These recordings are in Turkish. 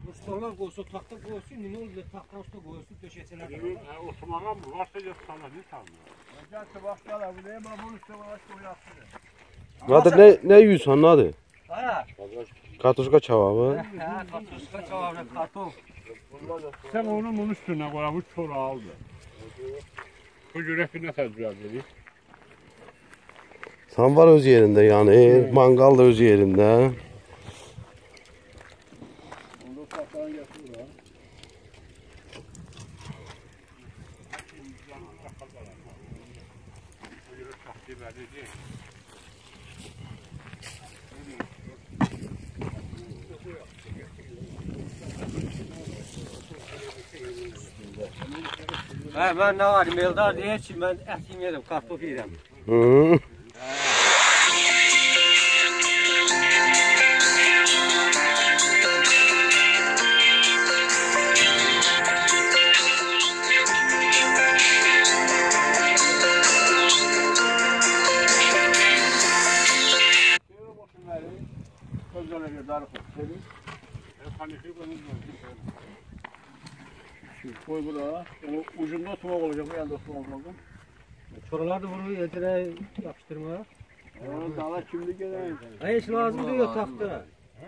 Ustalar koysa tahta koysun, ne olur tahta usta koysun, döşeseler. Osman'a mı? Varsa yapsana ne sanmıyor? Gerçi başkalar bu değil, ama bunu üstüne koyarsın. Nadir ne yiyorsun Nadir? Ha? Kartoşka çavabı. Ha, kartoşka çavabı, kartof. Sen onu bunun üstüne koy, bu çorağı aldı. Bu yürekine tedbir edeyim. Sen var öz yerinde yani, mangal da öz yerinde. Onu saklan getir lan. Ha, ben ne var, meldar diye için ben et yemedim, kartof yedim. Hı. Koy buraya. O ucunda sumak olacak, bu yanda sumak olacak. Çoralar da bunu yedire yapıştırmaya. Onu dala şimdi geleyim. Hiç lazım değil tahta.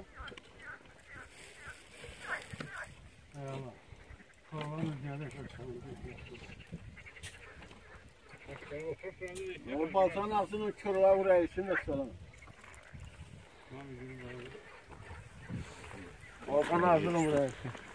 O baltanın altını körüle buraya için mesela. Baltanın altını buraya için.